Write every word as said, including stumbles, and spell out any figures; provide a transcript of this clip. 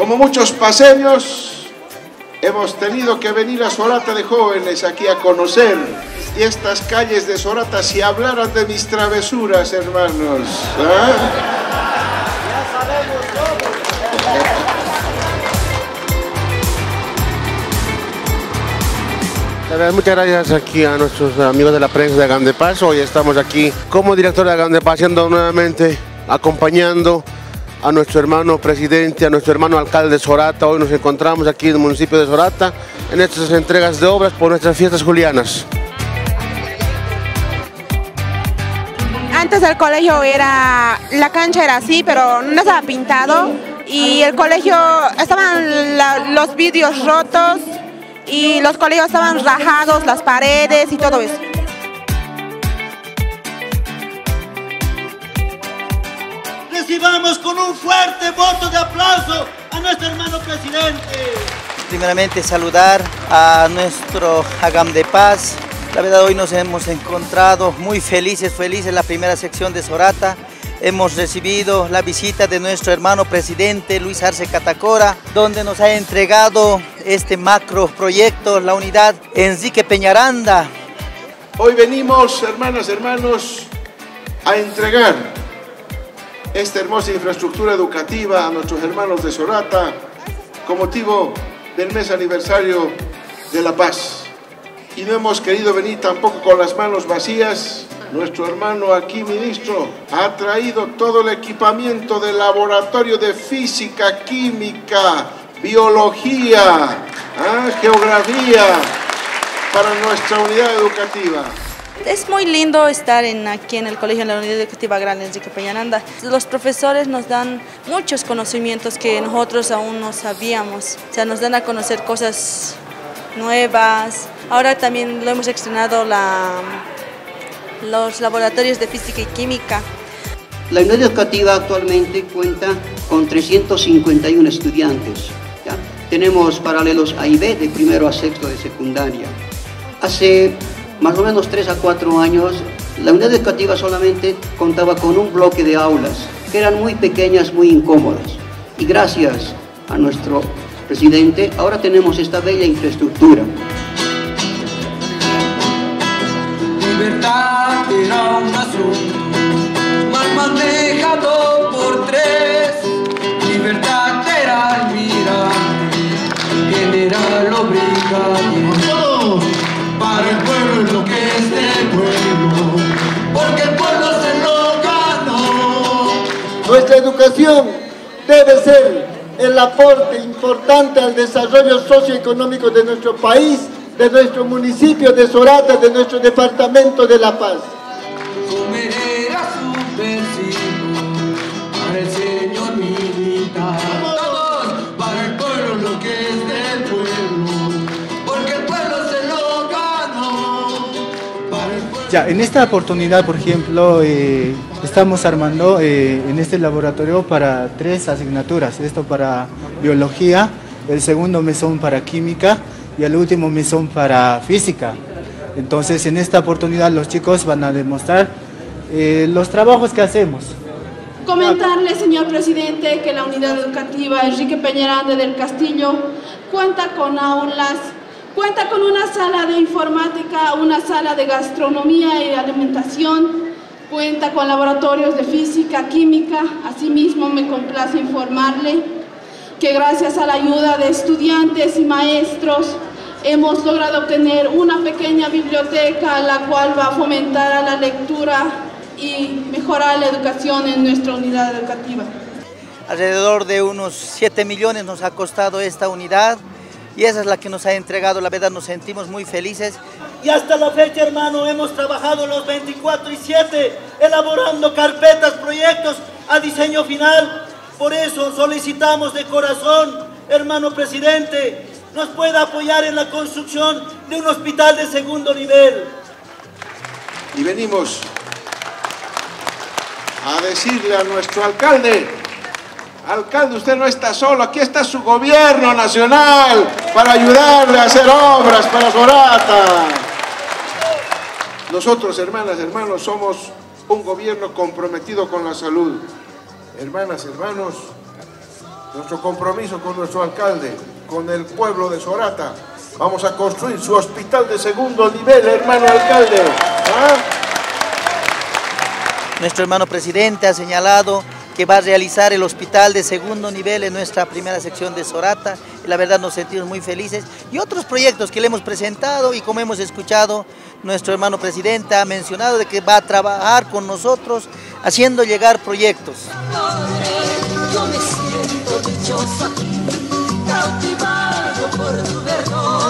Como muchos paseños, hemos tenido que venir a Sorata de jóvenes aquí a conocer. Y estas calles de Sorata, si hablaran de mis travesuras, hermanos. ¿eh? Ya sabemos todo. Muchas gracias aquí a nuestros amigos de la prensa de Agam de Paz. Hoy estamos aquí como director de Agam de Paz, siendo nuevamente acompañando a nuestro hermano presidente, a nuestro hermano alcalde de Sorata. Hoy nos encontramos aquí en el municipio de Sorata en estas entregas de obras por nuestras fiestas julianas. Antes el colegio era, la cancha era así, pero no estaba pintado y el colegio, estaban la, los vidrios rotos y los colegios estaban rajados, las paredes y todo eso. Recibamos con un fuerte voto de aplauso a nuestro hermano presidente. Primeramente saludar a nuestro Agam de Paz. La verdad, hoy nos hemos encontrado muy felices, felices en la primera sección de Sorata. Hemos recibido la visita de nuestro hermano presidente Luis Arce Catacora, donde nos ha entregado este macro proyecto, la unidad Enrique Peñaranda. Hoy venimos, hermanas, hermanos, a entregar esta hermosa infraestructura educativa a nuestros hermanos de Sorata con motivo del mes aniversario de la paz. Y no hemos querido venir tampoco con las manos vacías. Nuestro hermano aquí, ministro, ha traído todo el equipamiento del laboratorio de física, química, biología, ¿eh? geografía para nuestra unidad educativa. Es muy lindo estar en, aquí en el Colegio de la Unidad Educativa Gran Enrique Peñaranda. Los profesores nos dan muchos conocimientos que nosotros aún no sabíamos. O sea, nos dan a conocer cosas nuevas. Ahora también lo hemos estrenado la, los laboratorios de física y química. La unidad educativa actualmente cuenta con trescientos cincuenta y uno estudiantes. ¿ya? Tenemos paralelos A y B de primero a sexto de secundaria. Hace más o menos tres a cuatro años, la unidad educativa solamente contaba con un bloque de aulas, que eran muy pequeñas, muy incómodas. Y gracias a nuestro presidente, ahora tenemos esta bella infraestructura. Libertad era un asunto mal manejado por tres. Libertad era almirante, general o brigadier. Para el pueblo es lo que es del pueblo, porque el pueblo se lo ganó. Nuestra educación debe ser el aporte importante al desarrollo socioeconómico de nuestro país, de nuestro municipio de Sorata, de nuestro departamento de La Paz. Comer era subversivo para el señor militar. Todos para el pueblo lo que es del pueblo, porque el pueblo se lo ganó. Para el pueblo. Ya, en esta oportunidad, por ejemplo, eh, estamos armando eh, en este laboratorio para tres asignaturas. Esto para biología, el segundo mesón para química y el último mesón para física. Entonces, en esta oportunidad los chicos van a demostrar eh, los trabajos que hacemos. Comentarle, señor presidente, que la unidad educativa Enrique Peñaranda del Castillo cuenta con aulas, cuenta con una sala de informática, una sala de gastronomía y alimentación, cuenta con laboratorios de física, química. Asimismo, me complace informarle que gracias a la ayuda de estudiantes y maestros hemos logrado obtener una pequeña biblioteca, la cual va a fomentar a la lectura y mejorar la educación en nuestra unidad educativa. Alrededor de unos siete millones nos ha costado esta unidad y esa es la que nos ha entregado. La verdad, nos sentimos muy felices. Y hasta la fecha, hermano, hemos trabajado los veinticuatro y siete, elaborando carpetas, proyectos a diseño final. Por eso solicitamos de corazón, hermano presidente, nos pueda apoyar en la construcción de un hospital de segundo nivel. Y venimos a decirle a nuestro alcalde, alcalde, usted no está solo, aquí está su gobierno nacional para ayudarle a hacer obras para Sorata. Nosotros, hermanas, hermanos, somos un gobierno comprometido con la salud. Hermanas, hermanos, nuestro compromiso con nuestro alcalde, con el pueblo de Sorata. Vamos a construir su hospital de segundo nivel, hermano alcalde. ¿Ah? Nuestro hermano presidente ha señalado que va a realizar el hospital de segundo nivel en nuestra primera sección de Sorata. Y la verdad nos sentimos muy felices. Y otros proyectos que le hemos presentado y como hemos escuchado, nuestro hermano presidente ha mencionado de que va a trabajar con nosotros haciendo llegar proyectos. Yo me siento dichoso aquí, cautivado por tu verdor.